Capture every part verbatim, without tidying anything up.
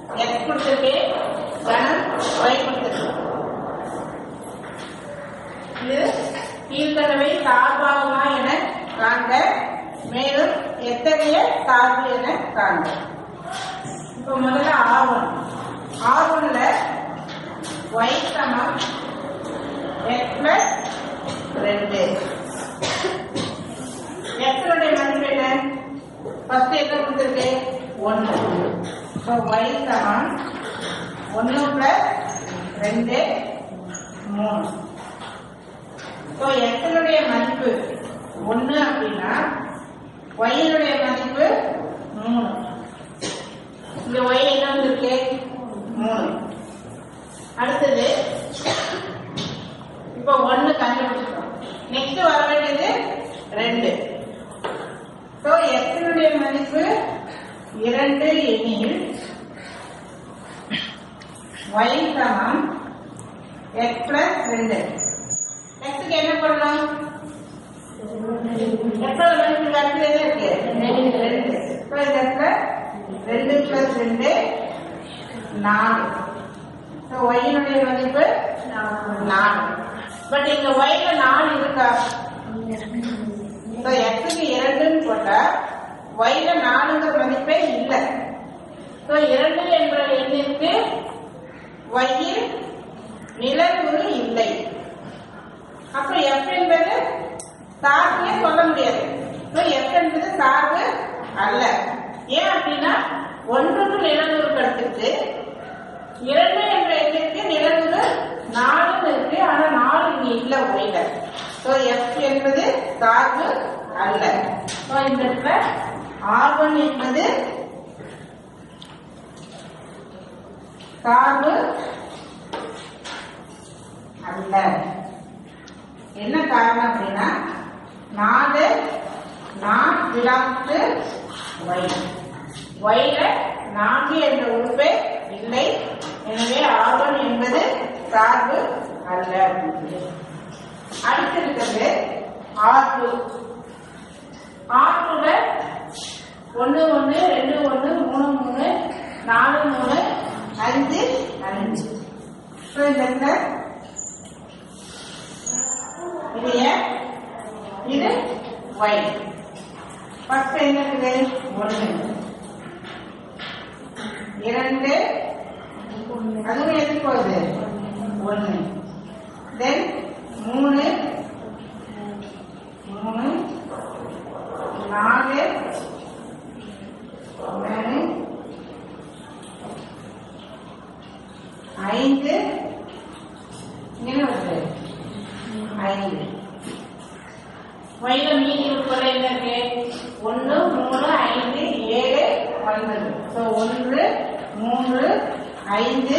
X கொடுத்துருக்கு, கணம் Y கொடுத்துருக்கு. இது கீழ்கண்டவை சார்பாகுமா என காண்க, மேலும் எத்தகைய சார்பு என காண்க. இப்போ முதல்ல ஆர் ஒன் ஆர் ஒன்ல y சமம் x பிளஸ் ரெண்டு. x உடைய மதிப்பு என்ன? ஃபர்ஸ்ட் என்ன கொடுத்திருக்கு? ஒன்று. ஸோ y சமம் ஒன்று பிளஸ் ரெண்டு மூணு. ஸோ x உடைய மதிப்பு ஒன்று அப்படின்னா y உடைய மதிப்பு மூணு. இந்த y என்ன வந்திருக்கு? மூணு. அடுத்தது இப்போ ஒன்று கண்டுபிடிச்சோம். நெக்ஸ்ட் வர வேண்டியது ரெண்டு. ஸோ எக்ஸினுடைய மதிப்பு இரண்டு எனில் y சமம் எக்ஸ் பிளஸ் ரெண்டு. எக்ஸுக்கு என்ன பண்ணணும்? எக்ஸோட மதிப்பு கருத்து என்ன இருக்கு? ரெண்டு. ஸோ இந்த இடத்துல ரெண்டு பிளஸ் ரெண்டு நாலு. ஸோ ஒய்னுடைய மதிப்பு நாலு. பட் இங்க ஒய்ல நாலு இருக்கா? ஸோ எக்ஸுக்கு இரண்டுன்னு போட்டா ஒய்ல நாலுங்கிற மதிப்பே இல்லை. ஸோ இரண்டு என்ற எண்ணிற்கு ஒய்யில் நிழல்குறு இல்லை. அப்புறம் எஃப் என்பது சார்பே சொல்ல முடியாது. ஸோ எஃப் என்பது சார்பு அல்ல. ஏன் அப்படின்னா ஒன்றுக்கு நிழல்குறு கிடைச்சிருக்கு, இரண்டு என்ற எண்ணிற்கு நிழல்குறு நாலு இருக்கு. ஆனா நாலு இங்க இல்ல ஒய்ல. ஸோ எஃப் என்பது சார்பு அல்ல. ஸோ இந்த இடத்துல ஆர் ஒன் என்பது சார்பு அல்ல. என்ன காரணம் அப்படின்னா நாலு நாட் பிலாங்ஸ் டு ஒய். ஒய்ல நான்கு என்ற உறுப்பே இல்லை. எனவே ஆர் ஒன் என்பது சார்பு அல்ல. அடுத்து இருக்கிறது ஆர் டூ. ஆர் டூல ஒன்று ஒன்று ரெண்டு ஒன்று மூணு மூணு நாலு மூணு அஞ்சு அஞ்சு. ஸோ இந்த இடத்துல இது இது ஒய். ஃபர்ஸ்ட் என்ன இருக்குது? ஒன்று இரண்டு, அதுவும் எது போகுது? ஒன்று. தென் மூணு மூணு நாலு மூணு ஐந்து என்ன வருது? ஐந்து. வயல மீதி உட்பட என்ன இருக்கு? ஒன்று மூணு ஐந்து ஏழு ஒன்பது. ஸோ ஒன்று மூன்று ஐந்து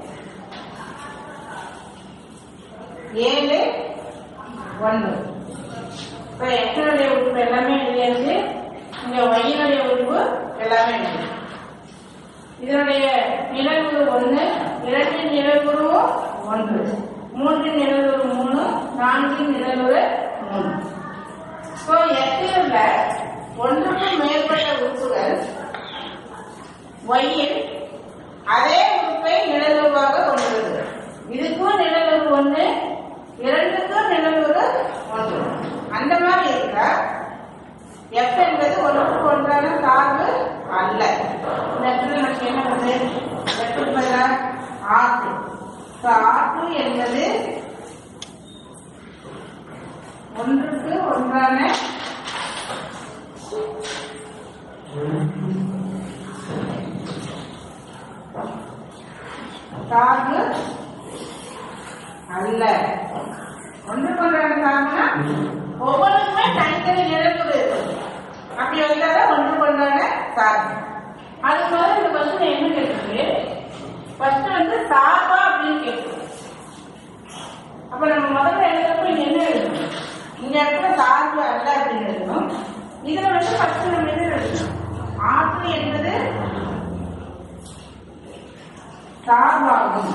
ஏழு ஒன்று. இப்போ எக்ஸனுடைய உறுப்பு எல்லாமே எழுதியாச்சு. இங்க ஒய்யினுடைய உறுப்பு எல்லாமே எழுதி. இதனுடைய நிழல்குறு ஒன்று, இரண்டின் நிழல்குறுவும் ஒன்று, மூன்றின் நிழல்குறு மூணு, நான்கின் நிழல்குறு மூணு. ஸோ எக்ஸில் ஒன்றுக்கும் மேற்பட்ட உறுப்புகள் ஒய்யில் அதே உறுப்பை நிழலுருவாக கொண்டுள்ளது. இதுக்கும் நிழலுரு ஒன்று, இரண்டுக்கும் நிழலுரு ஒன்று. அந்த மாதிரி இருக்கா எஃப் என்பது ஒன்றுக்கு ஒன்றான சார்பு அல்ல. இந்த இடத்துல நமக்கு என்ன வருது? எஃப் என்பதா ஆர் டூ. ஆர் டூ என்பது ஒன்றுக்கு ஒன்றான சார்பு அல்ல. ஒன்றுக்கு ஒன்றான சார்புனா ஒவ்வொன்றுக்குமே தனித்தனி நிழல்குறு இருக்கு. அப்படி வந்தாதான் ஒன்றுக்கு ஒன்றான சார்பு. அது மாதிரி இந்த கொஸ்டின் என்ன கேட்குது? ஃபர்ஸ்ட் வந்து சார்பா அப்படின்னு கேட்குது. அப்ப நம்ம முதல்ல எழுதுறப்ப இங்க என்ன எழுதணும்? இந்த இடத்துல சார்பு அல்ல அப்படின்னு எழுதணும். இதுல வந்து ஃபர்ஸ்ட் நம்ம என்ன எழுதணும்? ஆற்று என்பது சார்பாகும்.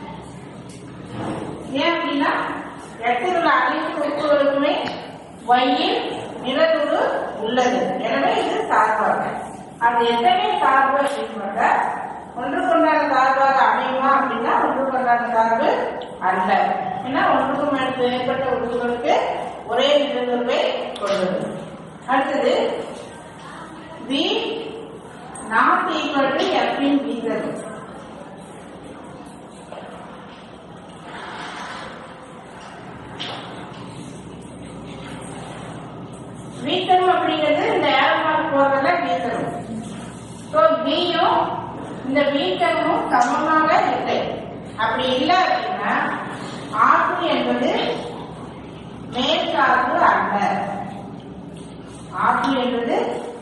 ஏன் அப்படின்னா எட்டில் உள்ள அனைத்து உறுப்புகளுக்குமே ஒய்யில் நிழலுரு உள்ளது. எனவே இது சார்பாக. அது எத்தனை சார்பு அப்படின்னு பார்த்தா ஒன்றுக்கு ஒன்றுக்கொண்டான சார்பு அல்ல. ஏன்னா ஒன்றுக்கும் மேற்பட்ட உறுப்புகளுக்கு ஒரே நிகழ்வை கொண்டது. அடுத்தது V not equal to F in V Z. வீத்தரும் அப்படிங்கிறது இந்த ஏரோ மார்க் போறதுல வீத்தரும். ஸோ பியும் இந்த வீத்தரும் சமமாக இல்லை. அப்படி இல்லை அப்படின்னா ஆறு என்பது மேற்சார்பு அல்ல. ஆறு என்பது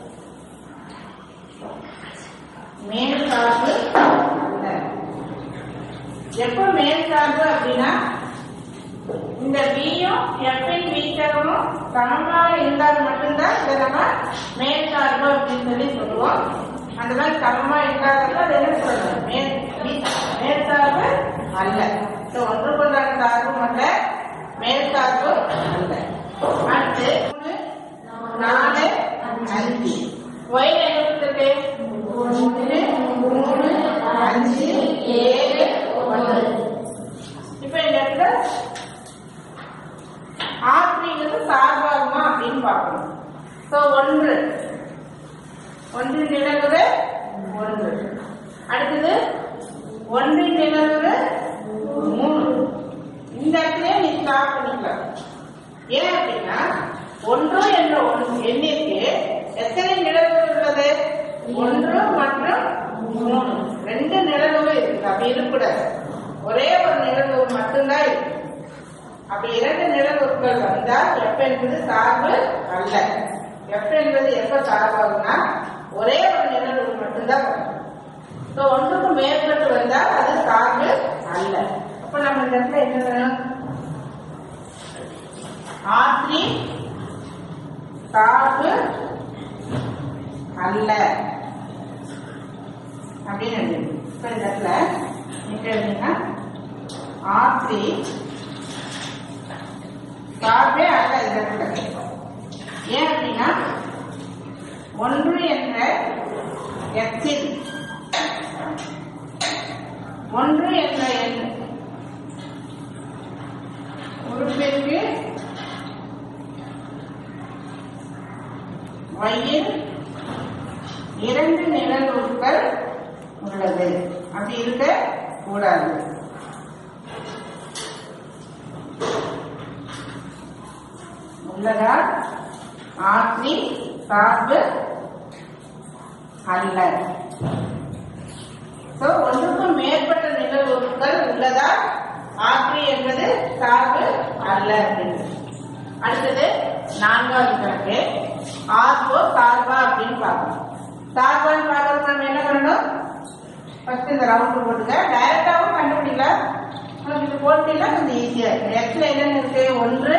மேற்சார்பு அல்ல. எப்ப மேற்சார்பு அப்படின்னா இந்த பியும் எஃப்பின் வீச்சகமும் சமமாக இருந்தால் மட்டும்தான் இதை நம்ம மேற்சார்பு அப்படின்னு சொல்லி சொல்லுவோம். அந்த மாதிரி சமமா இல்லாதது அது என்ன சொல்லணும், மேற்சார்பு அல்ல. ஒன்றுக்கொண்டான சார்பும் அல்ல, மேற்சார்பு அல்ல. அடுத்து நாலு அஞ்சு ஒய் எழுபத்தெட்டு ஒன்று மூணு அஞ்சு ஏழு ஒன்பது. இப்ப இந்த இடத்துல ஆத்ரிங்கிறது சார்பாகுமா அப்படின்னு பார்க்கணும். ஸோ ஒன்று ஒன்றின் நிலவுறு ஒன்று. அடுத்தது ஒன்றின் நிலவுறு மூணு. இந்த இடத்துல நீ ஸ்டார்ட் பண்ணிக்கலாம். ஏன் அப்படின்னா ஒன்று என்ற எண்ணிற்கு எத்தனை நிலவுகள் உள்ளது? ஒன்று மற்றும் மூணு, ரெண்டு நிலவுகள் இருக்கு. அப்படி இருக்கக்கூடாது, ஒரே ஒரு நிலவு மட்டும்தான் இருக்கு. அப்படி இரண்டு நிலவுகள் வந்தால் எஃப் என்பது சார்பு அல்ல. எஃப் என்பது எப்ப சார்பாகும்னா ஒரே ஒரு நிலவு மட்டும்தான் வரும். ஸோ ஒன்றுக்கு மேற்பட்டு வந்தால் அது சார்பு அல்ல. அப்ப நம்ம இந்த இடத்துல என்ன வேணும்? ஆத்ரி சார்பு அல்ல அப்படின்னு எழுதுங்க. இப்ப இந்த இடத்துல என்ன எழுதுங்கன்னா ஆத்ரி சார்பே அல்ல இந்த இடத்துல. ஏன் அப்படின்னா ஒன்று என்ற எத்தில் ஒன்று என்ற எண் உறுப்பிற்கு வயில் இரண்டு நிழல் உறுப்புகள் உள்ளது. அப்படி இருக்க கூடாது. உள்ளதால் ஆத்ரி சார்பு அல்ல. ஒன்றுக்கும் மேற்பட்ட நிழல் உறுப்புகள் உள்ளதால் ஆத்ரி என்பது சார்பு அல்ல. அடுத்தது நான்காவது கணக்கு ஆர்வோ சார்பா அப்படின்னு பார்க்கணும். சார்பான்னு பார்க்கறதுக்கு நம்ம என்ன பண்ணணும்? ஃபர்ஸ்ட் இந்த ரவுண்ட் போட்டுக்க. டைரக்டாவும் கண்டுபிடிக்கலாம், இது போட்டீங்கன்னா கொஞ்சம் ஈஸியா இருக்கு. எக்ஸ்ல என்னென்ன இருக்கு? ஒன்று,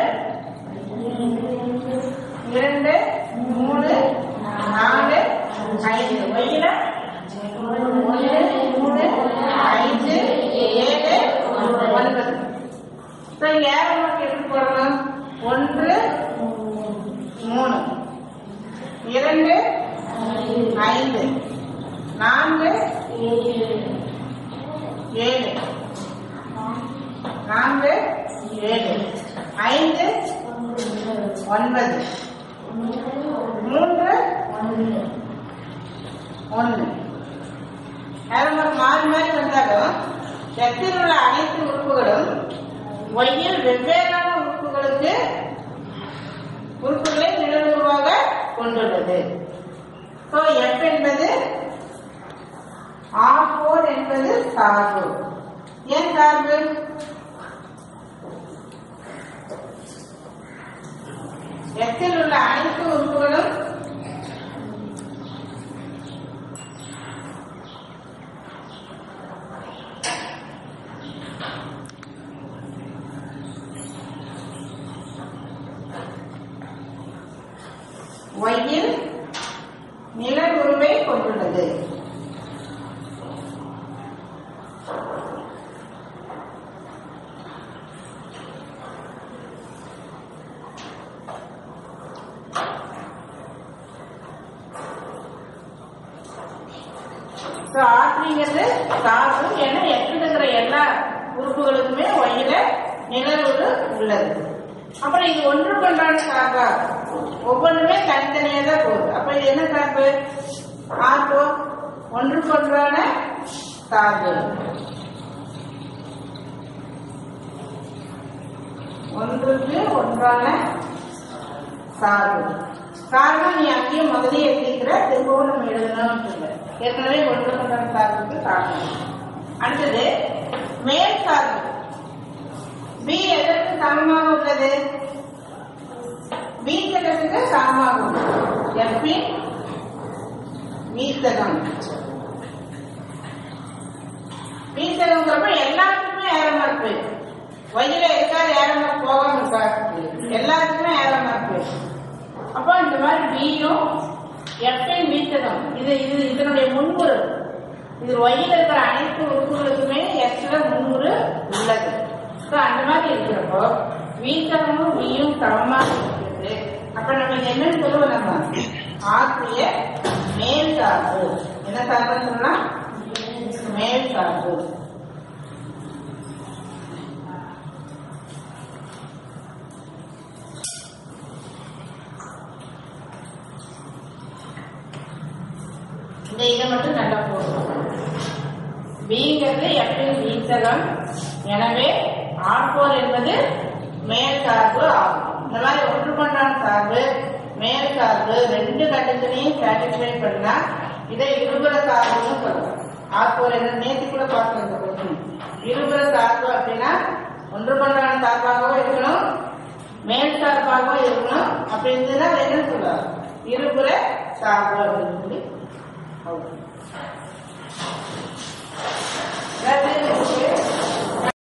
இரண்டு, மூணு, நாலு, ஐந்து. ஒய்யில ஒன்று, மூணு, ஐந்து, ஏழு, ஒன்பது. இங்க ஏழு நோக்கி எப்படி போடணும்? ஒன்று, மூணு, இரண்டு, ஐந்து, நான்கு, ஏழு, நான்கு, ஏழு, ஐந்து, ஒன்பது, மூன்று, ஒன்று. மாறி மாறி வந்தாலும் எத்தில் உள்ள அனைத்து உறுப்புகளும் ஒய்யில் வெவ்வேறான உறுப்புகளுக்கு உறுப்புகளை நிழலுருவாக கொண்டுள்ளது. ஸோ எஃப் என்பது ஆர் போர் என்பது சார்பு. ஏன் சார்பு? எத்தில் உள்ள அனைத்து உறுப்புகளும் ஒய்யில் நிழல் உருவை கொண்டுள்ளது. ஆத்ரிங்கிறது சார்பு. ஏன்னா எட்டுங்கிற எல்லா உறுப்புகளுக்குமே ஒய்யில நிழலுறு உள்ளது. அப்புறம் இது ஒன்றுக்கொன்றான சார்பா ஒவ்வொன்றுமே தனித்தனியா தான் போகுது. அப்ப இது என்ன சார்பு? ஆர்த்தோ ஒன்றுக்கொன்றான சார்பு. ஒன்றுக்கு ஒன்றான சார்பு. காரணம் நீ அங்கேயும் முதலே எழுதிக்கிற, திரும்பவும் நம்ம எழுதணும் இல்லை. ஏற்கனவே ஒன்றுக்கொன்றான சார்புக்கு காரணம். அடுத்தது மேல் சார்பு. பி எதற்கு சமமாக உள்ளது? வீத்தகத்துக்கு சமமாக உள்ளது. எஃபின் வீத்தகம். வீத்தகம்ங்கிறப்ப எல்லாத்துக்குமே ஏரம் மார்க்கு. வயில இருக்காது ஏரம் மார்க் போகாம இருக்காது, எல்லாத்துக்குமே ஏரம் மார்க்கு. அப்போ இந்த மாதிரி பியும் எஃபின் வீத்தகம் இது இது இதனுடைய முன்னுறு. இது ஒயில இருக்கிற அனைத்து உறுப்புகளுக்குமே எக்ஸ்ல முன்னுறு உள்ளது. அந்த மாதிரி இருக்கிறப்போ வீத்தகமும் வியும் சமமாக இருக்கிறது. அப்ப நம்ம இது என்னன்னு சொல்லுவோம்? நம்ம ஆசிரிய மேல் சார்பு. என்ன சார்புன்னு சொல்லலாம்? மேல் சார்பு. இந்த இதை மட்டும் நல்லா போடுவோம். பிங்கிறது எஃபின் வீத்தகம். எனவே ஆர் போர் என்பது மேல் சார்பு ஆகும். இந்த மாதிரி ஒன்றுக்கொன்றான சார்பு மேல் சார்பு ரெண்டு கண்டிஷனையும் சாட்டிஸ்ஃபை பண்ணா இதை இருபுற சார்புன்னு சொல்றோம். ஆர் போர் என்ன நேற்று கூட பார்க்கணும். இருபுற சார்பு அப்படின்னா ஒன்றுக்கொன்றான சார்பாகவும் இருக்கணும், மேல் சார்பாகவும் இருக்கணும். அப்படி இருந்ததுன்னா என்ன சொல்லுவாங்க? இருபுற சார்பு அப்படின்னு சொல்லி